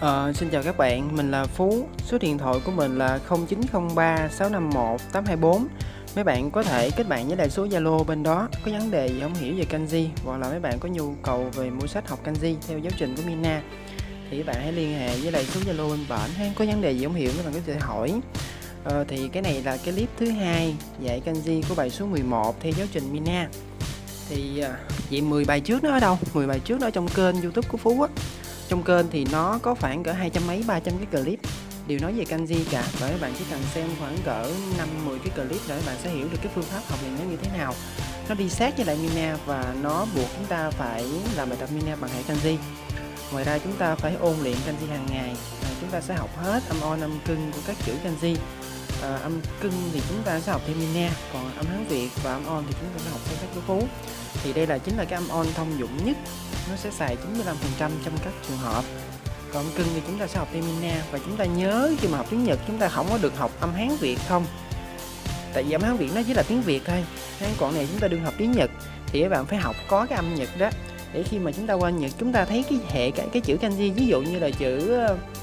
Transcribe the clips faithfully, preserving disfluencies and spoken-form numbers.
Ờ, xin chào các bạn, mình là Phú, số điện thoại của mình là không chín không ba sáu năm một tám hai bốn. Mấy bạn có thể kết bạn với đại số Zalo bên đó, có vấn đề gì không hiểu về Kanji hoặc là mấy bạn có nhu cầu về mua sách học Kanji theo giáo trình của Mina thì các bạn hãy liên hệ với đại số Zalo bên bển ha, có vấn đề gì không hiểu các bạn có thể hỏi. Ờ, thì cái này là cái clip thứ hai dạy Kanji của bài số mười một theo giáo trình Mina. Thì à, vậy mười bài trước nó ở đâu? mười bài trước nó ở trong kênh YouTube của Phú á. Trong kênh thì nó có khoảng cỡ hai trăm mấy ba trăm cái clip đều nói về Kanji cả, và các bạn chỉ cần xem khoảng cỡ năm mười cái clip để các bạn sẽ hiểu được cái phương pháp học này nó như thế nào. Nó đi sát với lại Mina và nó buộc chúng ta phải làm bài tập Mina bằng hệ Kanji. Ngoài ra chúng ta phải ôn luyện Kanji hàng ngày. À, chúng ta sẽ học hết âm on âm cưng của các chữ Kanji. À, âm cưng thì chúng ta sẽ học theo Mina, còn âm Hán Việt và âm on thì chúng ta sẽ học theo sách của Phú. Thì đây là chính là cái âm on thông dụng nhất, nó sẽ xài chín mươi lăm phần trăm trong các trường hợp. Còn âm cưng thì chúng ta sẽ học theo Mina. Và chúng ta nhớ khi mà học tiếng Nhật chúng ta không có được học âm Hán Việt không, tại vì âm Hán Việt nó chỉ là tiếng Việt thôi. Còn này chúng ta đừng học tiếng Nhật thì các bạn phải học có cái âm Nhật đó, để khi mà chúng ta qua Nhật chúng ta thấy cái hệ cái, cái chữ Kanji, ví dụ như là chữ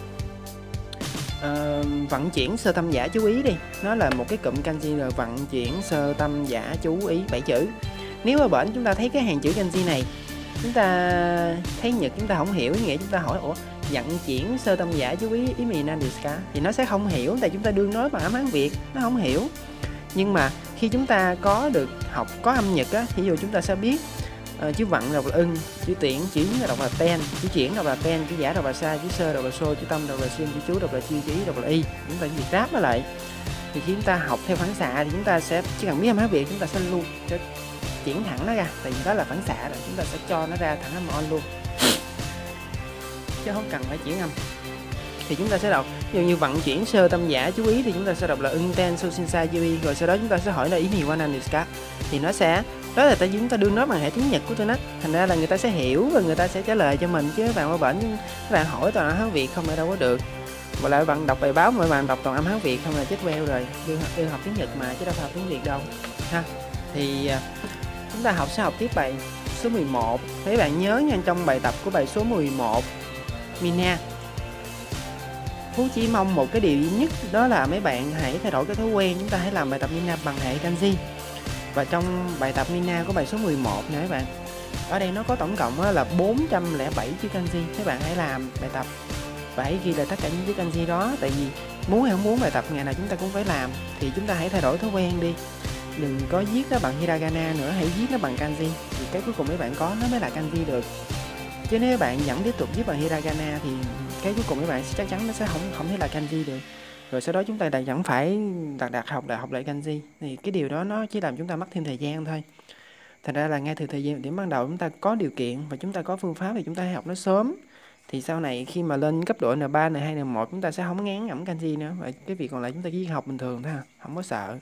Uh, vận chuyển sơ tâm giả chú ý đi, nó là một cái cụm Kanji là vận chuyển sơ tâm giả chú ý bảy chữ. Nếu mà bển chúng ta thấy cái hàng chữ Kanji này, chúng ta thấy Nhật chúng ta không hiểu ý nghĩa, chúng ta hỏi ủa vận chuyển sơ tâm giả chú ý ý mì nan desu ka, thì nó sẽ không hiểu, tại chúng ta đương nói bằng âm Hán Việt, nó không hiểu. Nhưng mà khi chúng ta có được học có âm Nhật á, ví dụ chúng ta sẽ biết Uh, chữ vận đọc là ưng, chữ tiễn chữ đọc là ten, chữ chuyển đọc là ten, chữ giả đọc là sa, chữ sơ đọc là xô, chữ tâm đọc là xuyên, chữ chú đọc là chi, chữ ý đọc là y. Chúng ta việc ráp nó lại. Thì khi chúng ta học theo phản xạ thì chúng ta sẽ chỉ cần biết âm Hán Việt chúng ta sẽ luôn sẽ chuyển thẳng nó ra, tại vì đó là phản xạ rồi, chúng ta sẽ cho nó ra thẳng âm on luôn, chứ không cần phải chuyển âm. Thì chúng ta sẽ đọc ví dụ như vận chuyển sơ tâm giả chú ý thì chúng ta sẽ đọc là ưng ten su sin sa yu y, rồi sau đó chúng ta sẽ hỏi là ý mì wa nan desu ka, thì nó sẽ đó là tại vì chúng ta đương nói bằng hệ tiếng Nhật của tôi nó, thành ra là người ta sẽ hiểu và người ta sẽ trả lời cho mình, chứ các bạn qua bển các bạn hỏi toàn âm Hán Việt không là đâu có được. Và lại bạn đọc bài báo mà bạn đọc toàn âm Hán Việt không là chết queo rồi, đương, đương học tiếng Nhật mà chứ đâu phải học tiếng Việt đâu ha. Thì chúng ta học sẽ học tiếp bài số mười một. Mấy bạn nhớ nha, trong bài tập của bài số mười một Mina, Phú chỉ mong một cái điều duy nhất, đó là mấy bạn hãy thay đổi cái thói quen chúng ta hãy làm bài tập Mina bằng hệ Kanji. Và trong bài tập Mina của bài số mười một nè các bạn, ở đây nó có tổng cộng là bốn trăm lẻ bảy chữ Kanji. Các bạn hãy làm bài tập và hãy ghi lại tất cả những chữ Kanji đó, tại vì muốn hay không muốn bài tập ngày nào chúng ta cũng phải làm, thì chúng ta hãy thay đổi thói quen đi. Đừng có viết nó bằng hiragana nữa, hãy viết nó bằng Kanji, thì cái cuối cùng mấy bạn có nó mới là Kanji được. Chứ nếu bạn vẫn tiếp tục viết bằng hiragana thì cái cuối cùng mấy bạn chắc chắn nó sẽ không không thể là Kanji được. Rồi sau đó chúng ta lại vẫn phải đặt đặt học lại học lại Kanji, thì cái điều đó nó chỉ làm chúng ta mất thêm thời gian thôi. Thành ra là ngay từ thời gian điểm ban đầu chúng ta có điều kiện và chúng ta có phương pháp thì chúng ta hãy học nó sớm, thì sau này khi mà lên cấp độ N ba, N hai, N một chúng ta sẽ không ngán ngẩm Kanji nữa, và cái việc còn lại chúng ta chỉ học bình thường thôi, không có sợ.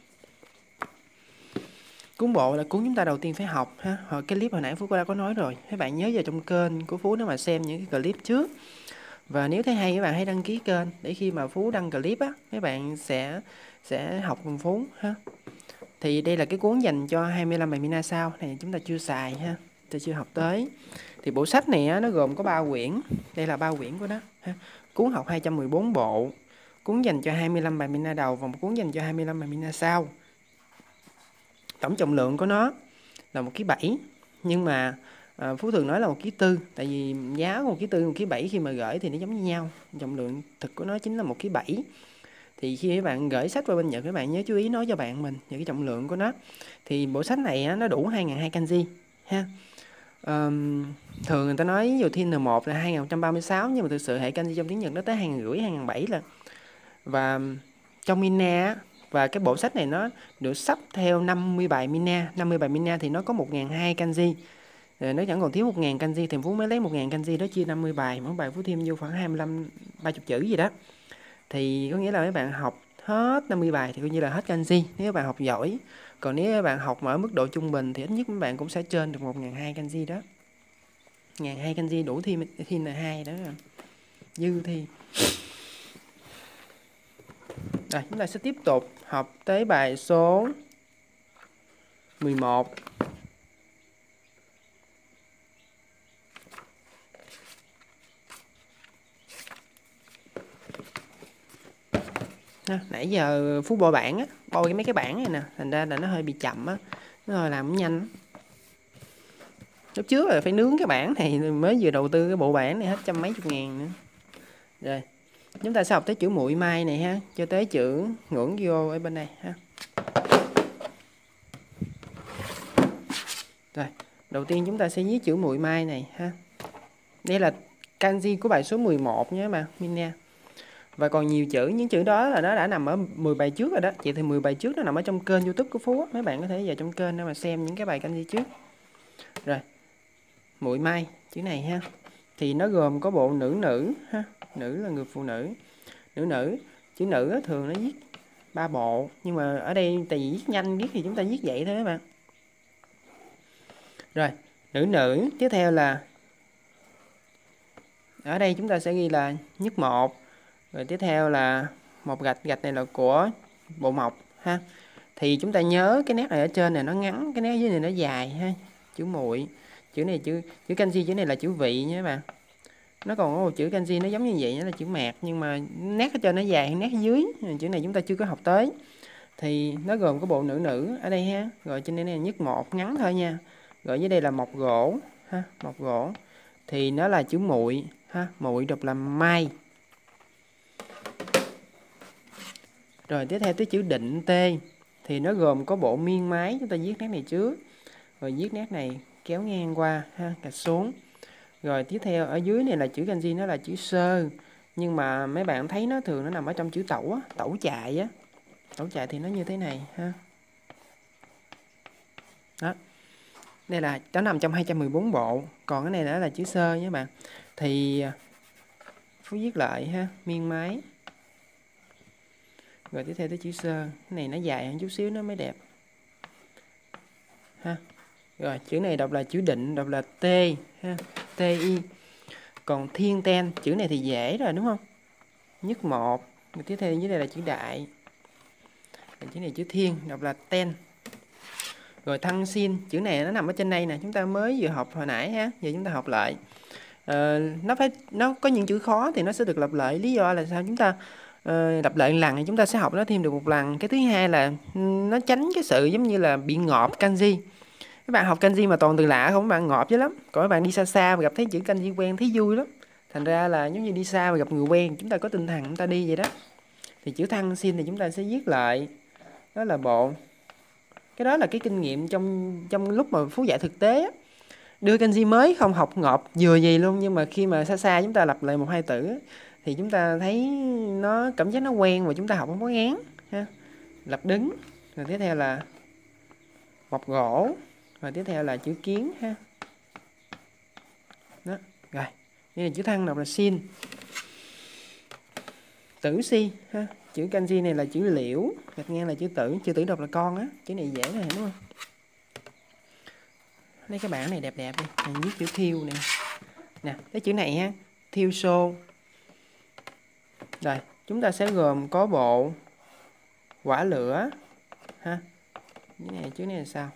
Cuốn bộ là cuốn chúng ta đầu tiên phải học ha. Hồi cái clip hồi nãy Phú đã có nói rồi, các bạn nhớ vào trong kênh của Phú nếu mà xem những cái clip trước. Và nếu thấy hay các bạn hãy đăng ký kênh để khi mà Phú đăng clip á, mấy bạn sẽ sẽ học cùng Phú ha. Thì đây là cái cuốn dành cho hai mươi lăm bài Mina sao này, chúng ta chưa xài ha, ta chưa học tới. Thì bộ sách này á, nó gồm có ba quyển, đây là ba quyển của nó ha. Cuốn học hai trăm mười bốn bộ, cuốn dành cho hai mươi lăm bài Mina đầu và một cuốn dành cho hai mươi lăm bài Mina sau. Tổng trọng lượng của nó là một ký bảy, nhưng mà à, Phú thường nói là một ký tư, tại vì giá của một ký tư, một ký bảy khi mà gửi thì nó giống như nhau. Trọng lượng thực của nó chính là một ký bảy. Thì khi các bạn gửi sách qua bên Nhật, các bạn nhớ chú ý nói cho bạn mình những cái trọng lượng của nó. Thì bộ sách này á, nó đủ hai nghìn hai trăm Kanji ha. Um, thường người ta nói ví dụ thi N một là hai nghìn không trăm ba mươi sáu, nhưng mà thực sự hệ Kanji trong tiếng Nhật nó tới hai nghìn rưỡi, hai nghìn bảy là. Và trong Mina và cái bộ sách này nó được sắp theo năm mươi bài Mina, năm mươi bài Mina thì nó có một nghìn hai trăm Kanji. Rồi nó vẫn còn thiếu một nghìn Kanji thì Phú mới lấy một nghìn Kanji đó chia năm mươi bài, mỗi bài Phú thêm vô khoảng hai mươi lăm ba mươi chữ gì đó. Thì có nghĩa là mấy bạn học hết năm mươi bài thì coi như là hết Kanji nếu các bạn học giỏi. Còn nếu các bạn học ở mức độ trung bình thì ít nhất mấy bạn cũng sẽ trên được một nghìn hai trăm Kanji đó. một nghìn hai trăm Kanji đủ thi thi N hai đó. Dư thi. Rồi chúng ta sẽ tiếp tục học tới bài số mười một. ha. Nãy giờ Phú bôi bảng á, bôi cái mấy cái bảng này nè, thành ra là nó hơi bị chậm á, nó hơi làm nhanh. Lúc trước là phải nướng cái bảng này, mới vừa đầu tư cái bộ bảng này hết trăm mấy chục ngàn nữa. Rồi chúng ta sẽ học tới chữ muội mai này ha, cho tới chữ ngưỡng vô ở bên này ha. Rồi đầu tiên chúng ta sẽ viết chữ muội mai này ha. Đây là kanji của bài số mười một nhé mà Mina. Và còn nhiều chữ, những chữ đó là nó đã nằm ở mười bài trước rồi đó. Vậy thì mười bài trước nó nằm ở trong kênh YouTube của Phú. Mấy bạn có thể vào trong kênh để mà xem những cái bài kanji trước. Rồi, muội mai, chữ này ha. Thì nó gồm có bộ nữ nữ ha. Nữ là người phụ nữ. Nữ nữ, chữ nữ thường nó viết ba bộ. Nhưng mà ở đây tại vì viết nhanh viết thì chúng ta viết vậy thôi các bạn. Rồi, nữ nữ, tiếp theo là ở đây chúng ta sẽ ghi là nhất một. Rồi tiếp theo là một gạch, gạch này là của bộ mộc ha. Thì chúng ta nhớ cái nét này ở trên này nó ngắn, cái nét dưới này nó dài ha. Chữ muội, chữ này chữ chữ kanji, chữ này là chữ vị nha các bạn. Nó còn có một chữ kanji nó giống như vậy, nó là chữ mạt, nhưng mà nét ở trên nó dài hơn nét dưới. Chữ này chúng ta chưa có học tới. Thì nó gồm có bộ nữ nữ ở đây ha. Rồi trên đây là nhất một ngắn thôi nha. Rồi dưới đây là mộc gỗ ha, mộc gỗ. Thì nó là chữ muội ha, muội đọc là mai. Rồi tiếp theo tới chữ định tê. Thì nó gồm có bộ miên mái, chúng ta viết nét này trước. Rồi viết nét này kéo ngang qua ha, gạch xuống. Rồi tiếp theo ở dưới này là chữ kanji, nó là chữ sơ. Nhưng mà mấy bạn thấy nó thường nó nằm ở trong chữ tẩu á, tẩu chạy á. Tẩu chạy thì nó như thế này ha. Đó. Đây là nó nằm trong hai trăm mười bốn bộ. Còn cái này đó là chữ sơ nhé bạn. Thì Phú viết lại ha, miên mái. Rồi tiếp theo tới chữ sơ. Cái này nó dài hơn chút xíu nó mới đẹp ha. Rồi chữ này đọc là chữ định, đọc là T ha, T I. Còn thiên ten, chữ này thì dễ rồi đúng không? Nhất một. Rồi tiếp theo dưới đây là chữ đại. Rồi chữ này chữ thiên, đọc là ten. Rồi thân xin, chữ này nó nằm ở trên đây nè, chúng ta mới vừa học hồi nãy ha, giờ chúng ta học lại. Ờ, nó phải nó có những chữ khó thì nó sẽ được lặp lại, lý do là sao? Chúng ta uh, lặp lại một lần thì chúng ta sẽ học nó thêm được một lần. Cái thứ hai là nó tránh cái sự giống như là bị ngợp kanji. Các bạn học kanji mà toàn từ lạ không, các bạn ngợp chứ lắm. Còn các bạn đi xa xa và gặp thấy chữ kanji quen thấy vui lắm. Thành ra là giống như đi xa và gặp người quen, chúng ta có tinh thần chúng ta đi vậy đó. Thì chữ thân xin thì chúng ta sẽ viết lại. Đó là bộ. Cái đó là cái kinh nghiệm trong trong lúc mà Phú dạy thực tế á. Đưa kanji mới không học ngợp vừa gì luôn, nhưng mà khi mà xa xa chúng ta lặp lại một hai từ á, thì chúng ta thấy nó cảm giác nó quen và chúng ta học không có ngán ha. Lập đứng. Rồi tiếp theo là mộc gỗ. Rồi tiếp theo là chữ kiến ha. Đó, rồi. Đây là chữ thân đọc là xin. Tử si ha. Chữ kanji này là chữ liễu, gạch ngang là chữ tử, chữ tử đọc là con á. Chữ này dễ rồi đúng không? Lấy cái bảng này đẹp đẹp đi. Mình viết chữ thiêu nè. Nè, cái chữ này ha, thiêu xô. Rồi, chúng ta sẽ gồm có bộ quả lửa ha. Cái này chữ này là sao?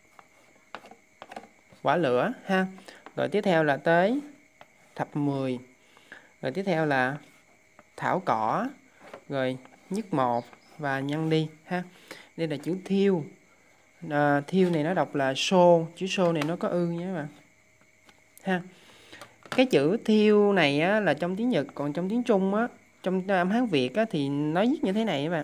Quả lửa ha. Rồi tiếp theo là tới thập mười. Rồi tiếp theo là thảo cỏ. Rồi nhất một và nhân đi ha. Đây là chữ thiêu. À, thiêu này nó đọc là xô. Chữ xô này nó có ư nhé mà ha. Cái chữ thiêu này á, là trong tiếng Nhật, còn trong tiếng Trung á, trong âm Hán Việt á, thì nó viết như thế này các bạn.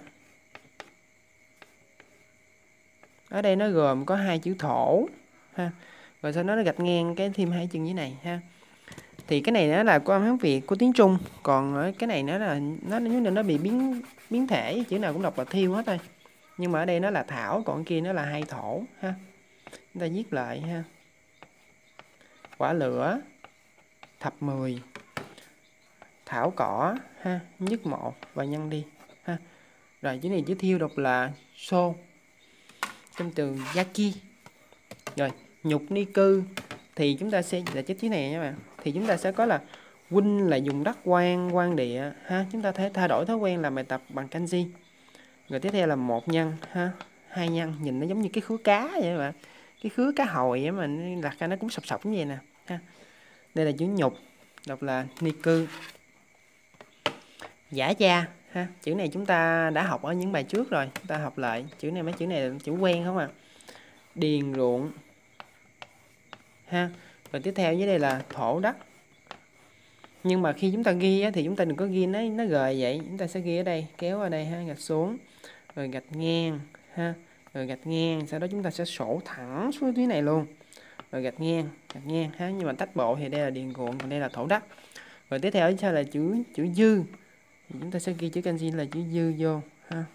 Ở đây nó gồm có hai chữ thổ ha. Rồi sau đó nó gạch ngang cái thêm hai chân dưới này ha. Thì cái này nó là của âm Hán Việt của tiếng Trung, còn ở cái này nó là nó nó, nó bị biến biến thể, chữ nào cũng đọc là thiêu hết thôi. Nhưng mà ở đây nó là thảo, còn kia nó là hai thổ ha. Chúng ta viết lại ha. Quả lửa, thập mười, thảo cỏ ha, nhất một và nhân đi ha. Rồi chữ này chữ thiêu đọc là xô. Trong từ yaki. Rồi nhục ni cư thì chúng ta sẽ là chữ chữ này nha bạn. Thì chúng ta sẽ có là huynh là dùng đất quan, quan địa ha. Chúng ta thể thay đổi thói quen làm bài tập bằng kanji. Rồi tiếp theo là một nhân ha, hai nhân, nhìn nó giống như cái khứa cá vậy các bạn. Cái khứa cá hồi vậy mà đặt ra nó cũng sọc sọc như vậy nè ha. Đây là chữ nhục, đọc là ni cư. Giả cha ha. Chữ này chúng ta đã học ở những bài trước rồi, chúng ta học lại. Chữ này mấy chữ này là chữ quen không à. Điền ruộng ha. Rồi tiếp theo dưới đây là thổ đất. Nhưng mà khi chúng ta ghi á, thì chúng ta đừng có ghi nó nó gời vậy, chúng ta sẽ ghi ở đây, kéo ở đây ha, gạch xuống, rồi gạch ngang ha, rồi gạch ngang, sau đó chúng ta sẽ sổ thẳng xuống dưới này luôn, rồi gạch ngang, gạch ngang ha. Nhưng mà tách bộ thì đây là điền ruộng, còn đây là thổ đất. Rồi tiếp theo sau là chữ chữ dư, thì chúng ta sẽ ghi chữ kanji là chữ dư vô ha.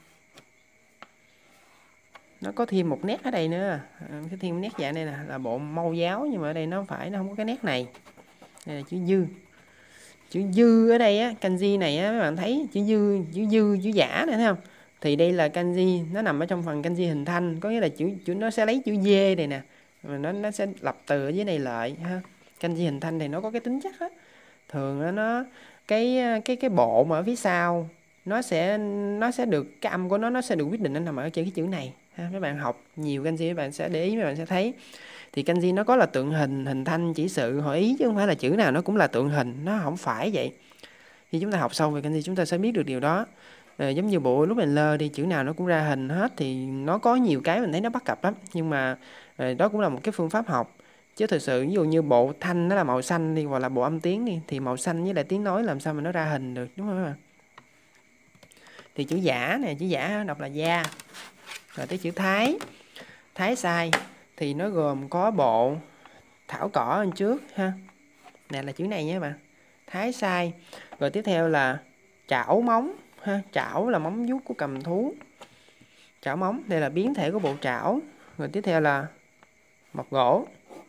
Nó có thêm một nét ở đây nữa, cái thêm nét dạng này nè là bộ mâu giáo, nhưng mà ở đây nó phải nó không có cái nét này. Đây là chữ dư. Chữ dư ở đây á, kanji này á, các bạn thấy chữ dư, chữ dư, chữ giả này thấy không? Thì đây là kanji, nó nằm ở trong phần kanji hình thanh, có nghĩa là chữ chữ nó sẽ lấy chữ dê này nè, mà nó nó sẽ lập từ ở dưới này lại ha. Kanji hình thanh thì nó có cái tính chất á, thường nó nó cái cái cái bộ mà ở phía sau nó sẽ nó sẽ được cái âm của nó nó sẽ được quyết định nó nằm ở trên cái chữ này ha. Các bạn học nhiều kanji các bạn sẽ để ý, các bạn sẽ thấy thì kanji nó có là tượng hình, hình thanh, chỉ sự, hội ý, chứ không phải là chữ nào nó cũng là tượng hình, nó không phải vậy. Khi chúng ta học sâu về kanji chúng ta sẽ biết được điều đó. À, giống như bộ lúc mình lơ đi, chữ nào nó cũng ra hình hết thì nó có nhiều cái mình thấy nó bắt cặp lắm, nhưng mà à, đó cũng là một cái phương pháp học. Chứ thực sự ví dụ như bộ thanh nó là màu xanh đi, hoặc là bộ âm tiếng đi, thì màu xanh với lại tiếng nói làm sao mà nó ra hình được, đúng không các bạn? Thì chữ giả này, chữ giả đọc là gia. Rồi tới chữ thái, thái sai thì nó gồm có bộ thảo cỏ bên trước ha. Này là chữ này nhé các bạn. Thái sai. Rồi tiếp theo là chảo móng ha. Chảo là móng vuốt của cầm thú. Chảo móng, đây là biến thể của bộ trảo. Rồi tiếp theo là mọc gỗ.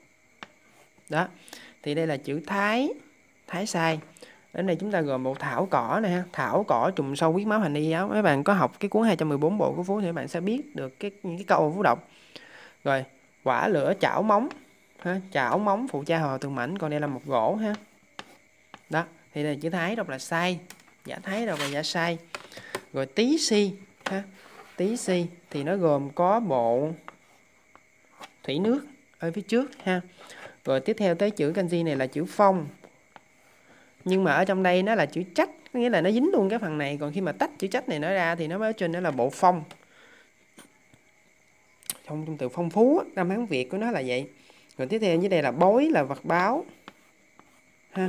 Đó. Thì đây là chữ thái, thái sai. Đến đây chúng ta gồm bộ thảo cỏ này ha. Thảo cỏ trùng sâu huyết máu hành y giáo. Mấy bạn có học cái cuốn hai trăm mười bốn bộ của Phú thì các bạn sẽ biết được cái những cái câu Phú đọc. Rồi, quả lửa chảo móng ha. Chảo móng phụ cha hò tường mảnh, còn đây là một gỗ ha. Đó, thì đây là chữ thái đọc là sai, giả thái đọc là giả sai. Rồi tí si ha. Tí si thì nó gồm có bộ thủy nước ở phía trước ha. Rồi tiếp theo tới chữ kanji này là chữ phong. Nhưng mà ở trong đây nó là chữ trách, có nghĩa là nó dính luôn cái phần này, còn khi mà tách chữ trách này nó ra thì nó mới ở trên đó là bộ phong. Trong, trong từ phong phú, năm Hán Việt của nó là vậy. Rồi tiếp theo dưới đây là bối là vật báo ha.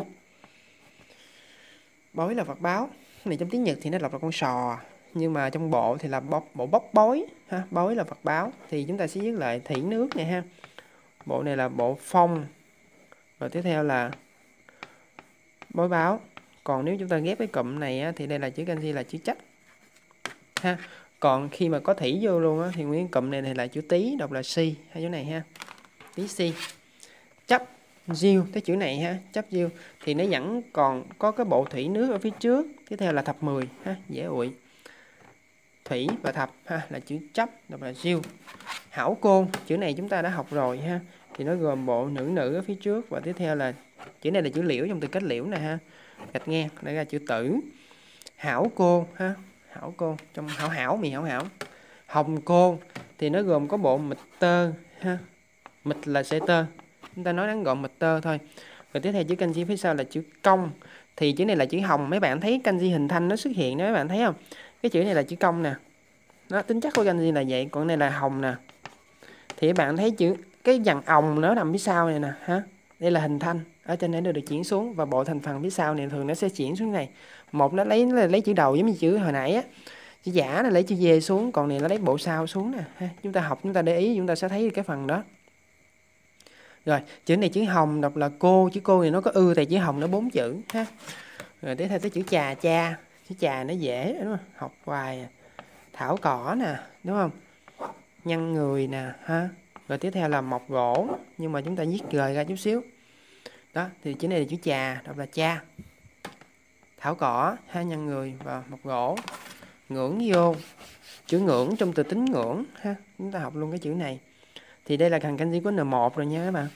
Bối là vật báo. Cái này trong tiếng Nhật thì nó đọc là con sò, nhưng mà trong bộ thì là bóc, bộ bóc bối ha. Bối là vật báo. Thì chúng ta sẽ viết lại thủy nước này ha. Bộ này là bộ phong. Rồi tiếp theo là bối báo. Còn nếu chúng ta ghép cái cụm này á, thì đây là chữ kanji là chữ trách ha. Còn khi mà có thủy vô luôn á, thì nguyên cụm này, này là chữ tí, đọc là si, hai chữ này ha. Tí si. Chấp diêu, cái chữ này ha, chấp diêu thì nó vẫn còn có cái bộ thủy nước ở phía trước. Tiếp theo là thập mười ha, dễ ụi. Thủy và thập ha là chữ chấp, đọc là diêu. Hảo côn, chữ này chúng ta đã học rồi ha. Thì nó gồm bộ nữ nữ ở phía trước, và tiếp theo là chữ này là chữ liễu trong từ kết liễu này ha. Gạch ngang, đây là chữ tử. Hảo cô ha. Hảo cô, trong hảo hảo, mì hảo hảo. Hồng cô thì nó gồm có bộ mịch tơ ha. Mịch là sợi tơ, chúng ta nói ngắn gọn mịch tơ thôi. Rồi tiếp theo chữ kanji phía sau là chữ công. Thì chữ này là chữ hồng, mấy bạn thấy kanji hình thanh nó xuất hiện đó, mấy bạn thấy không? Cái chữ này là chữ công nè. Nó tính chất của kanji là vậy, còn này là hồng nè. Thì các bạn thấy chữ cái dàn ồng nó nằm phía sau này nè ha. Đây là hình thanh, ở trên này nó được chuyển xuống, và bộ thành phần phía sau này thường nó sẽ chuyển xuống này. Một nó lấy nó lấy chữ đầu giống như chữ hồi nãy á. Chữ giả nó lấy chữ dê xuống, còn này nó lấy bộ sau xuống nè ha. Chúng ta học, chúng ta để ý, chúng ta sẽ thấy cái phần đó. Rồi, chữ này chữ hồng đọc là cô, chữ cô thì nó có ư, tại chữ hồng nó bốn chữ ha. Rồi tiếp theo tới chữ trà cha, chữ trà nó dễ đúng không? Học hoài. Thảo cỏ nè, đúng không? Nhăn người nè ha. Rồi tiếp theo là mọc gỗ, nhưng mà chúng ta viết gời ra chút xíu. Đó, thì chữ này là chữ trà, đọc là cha. Thảo cỏ, ha, nhăn người và mọc gỗ. Ngưỡng vô, chữ ngưỡng trong từ tính ngưỡng ha. Chúng ta học luôn cái chữ này. Thì đây là thằng kanji của N một rồi nha các bạn.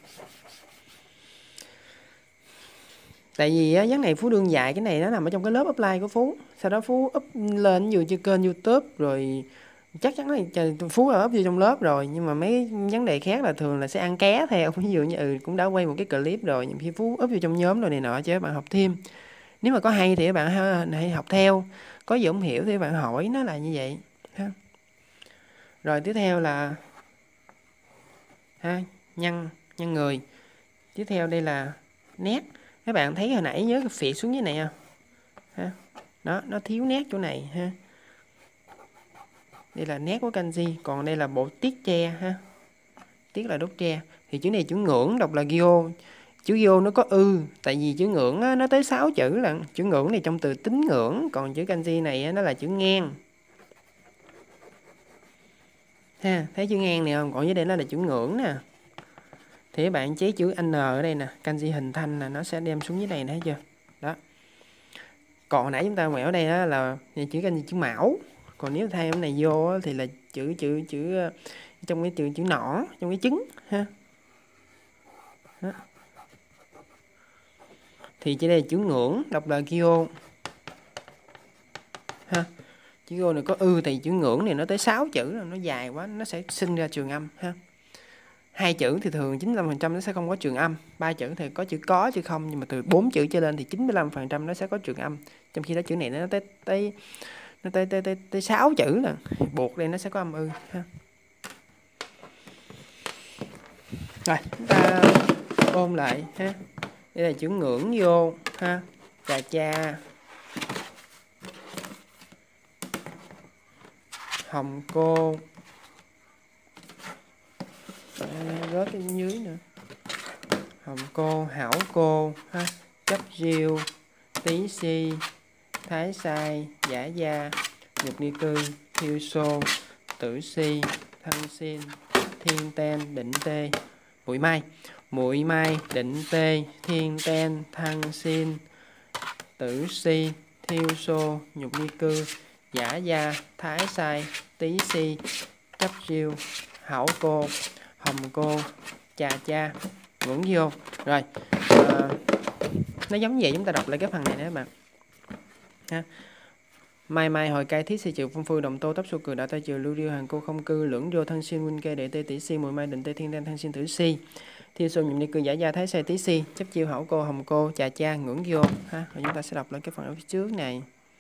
Tại vì á, vấn này Phú đương dạy cái này nó nằm ở trong cái lớp upline của Phú. Sau đó Phú up lên vừa trên kênh YouTube rồi chắc chắn là Phú là up vô trong lớp rồi, nhưng mà mấy vấn đề khác là thường là sẽ ăn ké theo. Ví dụ như ừ, cũng đã quay một cái clip rồi, nhưng khi Phú up vô trong nhóm rồi này nọ cho các bạn học thêm. Nếu mà có hay thì các bạn hãy học theo. Có gì không hiểu thì bạn hỏi, nó là như vậy ha. Rồi tiếp theo là ha, nhăn nhăn người. Tiếp theo đây là nét. Các bạn thấy hồi nãy nhớ cái phịt xuống dưới này không? Ha. Đó, nó thiếu nét chỗ này ha. Đây là nét của kanji, còn đây là bộ tiết tre ha. Tiết là đốt tre. Thì chữ này chữ ngưỡng đọc là gyo. Chữ gyo nó có ư, tại vì chữ ngưỡng á, nó tới sáu chữ lận. Chữ ngưỡng này trong từ tín ngưỡng, còn chữ kanji này á, nó là chữ ngang. Ha, thấy chữ ngang này không? Còn dưới đây nó là chữ ngưỡng nè. Thì các bạn chế chữ N ở đây nè, kanji hình thanh là nó sẽ đem xuống dưới này nè, thấy chưa? Đó. Còn hồi nãy chúng ta quẹo đây á, là chữ kanji chữ mão. Còn nếu thay cái này vô á, thì là chữ chữ chữ trong cái chữ chữ nỏ, trong cái trứng ha. Đó. Thì chỉ đây là chữ ngưỡng đọc là gyo ha. Chữ gyo này có ư, thì chữ ngưỡng này nó tới sáu chữ, nó dài quá nó sẽ sinh ra trường âm ha. Hai chữ thì thường chín mươi lăm phần trăm nó sẽ không có trường âm, ba chữ thì có chữ có chữ không, nhưng mà từ bốn chữ trở lên thì chín mươi lăm phần trăm nó sẽ có trường âm. Trong khi đó chữ này nó tới tới nó tới tới tới, tới sáu chữ là buộc đây nó sẽ có âm ư ha. Rồi, chúng ta ôm lại ha. Đây là chữ ngưỡng vô ha. Chà cha. Hồng cô. À, rớt cái dưới nữa. Hồng cô, hảo cô ha. Chấp diêu, tí si, thái sai, giả gia, nhục ni cư, thiêu xô, tử si, thân xin, thiên ten, định tê. Bụi mai. Muội mai, định tê, thiên ten, thân xin, tử si, thiêu xô, nhục ni cư, giả gia, thái sai, tí si, chấp diêu, hảo cô, hồng cô, chà cha, ngưỡng vô. Rồi à, nó giống vậy, chúng ta đọc lại cái phần này nè các bạn ha. Mai mai hồi cai thiết si chịu phong phu động tô tấp su cười đã tay chiều lưu điêu hàng cô không cư lưỡng vô thân xin huynh kê đệ tê tỷ si muội mai định tê thiên đen thân xin tử si thiêu xô nhụm ni cư giả gia thái sai tí si chấp chiêu hảo cô hồng cô chà cha ngưỡng vô ha. Rồi chúng ta sẽ đọc lại cái phần ở phía trước này.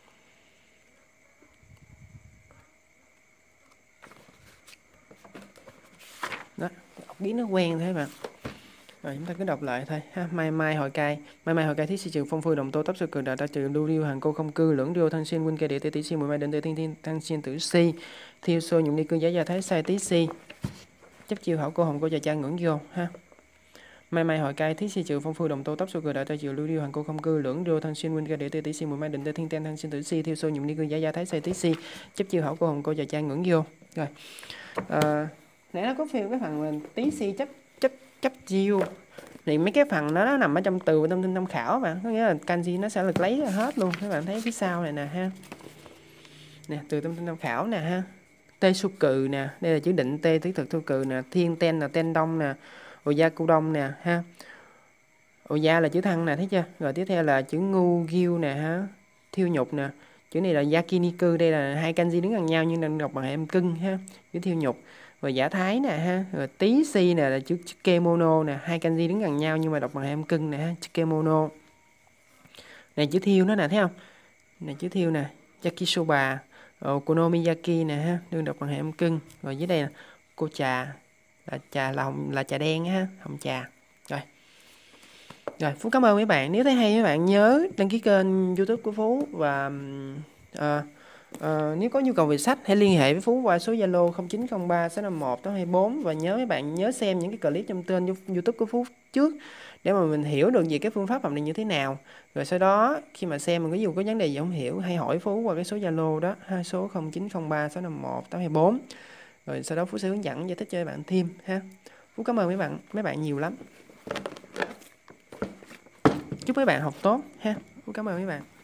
Đó, đọc biết nó quen thế bạn. Rồi chúng ta cứ đọc lại thôi ha. Mai mai hồi cai, mai mai hồi cai thiết si trừ phong phu đồng tô tấp sư cường đã ta trừ lưu điêu hàng cô không cư lưỡng điêu thân xin huynh kê đệ tê tỷ si muội mai định tê thiên thiên thân xin tử si thiêu xô nhụm ni cư giả gia thái sai tí si chấp chiêu hảo cô hồng cô chà cha ngưỡng vô ha. Mai mai hỏi cai thiết si trừ phong phu đồng tô tấp su cười đại ta chiều lưu điêu hàng cô không cư lưỡng điêu thân xin huynh kê đệ tê tỷ si muội mai định tê thiên ten thân xin tử si thiêu xô nhụm ni cư giả gia thái sai tí si chấp chiêu hảo cô hồng cô chà cha ngưỡng vô. Rồi à, nãy nó có phim cái phần là tí si chấp chấp chấp chiêu thì mấy cái phần đó nó nằm ở trong từ thông tin tham khảo bạn, có nghĩa là kanji nó sẽ được lấy ra hết luôn. Các bạn thấy phía sau này nè ha, nè từ thông tin tham khảo nè ha, tê su cừ nè, đây là chữ định tê thiết thực thu cừ nè, thiên ten là ten đông nè, oya cu đông nè ha, oya là chữ thân nè, thấy chưa? Rồi tiếp theo là chữ ngu ghiu nè ha, thiêu nhục nè, chữ này là yakiniku, đây là hai kanji đứng gần nhau nhưng đang đọc bằng em cưng ha, chữ thiêu nhục. Rồi giả thái nè ha, rồi tí si nè là chữ, chữ kemono nè, hai kanji đứng gần nhau nhưng mà đọc bằng em cưng nè ha, chữ kemono. Này chữ thiêu nó nè, thấy không? Này chữ thiêu nè, yakisoba, okonomiyaki nè ha, đừng đọc bằng em cưng. Rồi dưới đây là cô trà, là trà là hồng, là trà đen ha, hồng trà. Rồi. Rồi, Phú cảm ơn mấy bạn. Nếu thấy hay mấy bạn nhớ đăng ký kênh YouTube của Phú và à, à, nếu có nhu cầu về sách hãy liên hệ với Phú qua số Zalo không chín không ba sáu năm một tám hai bốn và nhớ mấy bạn nhớ xem những cái clip trong tên YouTube của Phú trước để mà mình hiểu được về cái phương pháp học này như thế nào. Rồi sau đó khi mà xem mình có dù có vấn đề gì không hiểu hay hỏi Phú qua cái số Zalo đó, hai số không chín không ba sáu năm một tám hai bốn. Rồi sau đó Phú sẽ hướng dẫn giải thích cho các bạn thêm ha. Phú cảm ơn mấy bạn, mấy bạn nhiều lắm. Chúc mấy bạn học tốt ha. Phú cảm ơn mấy bạn.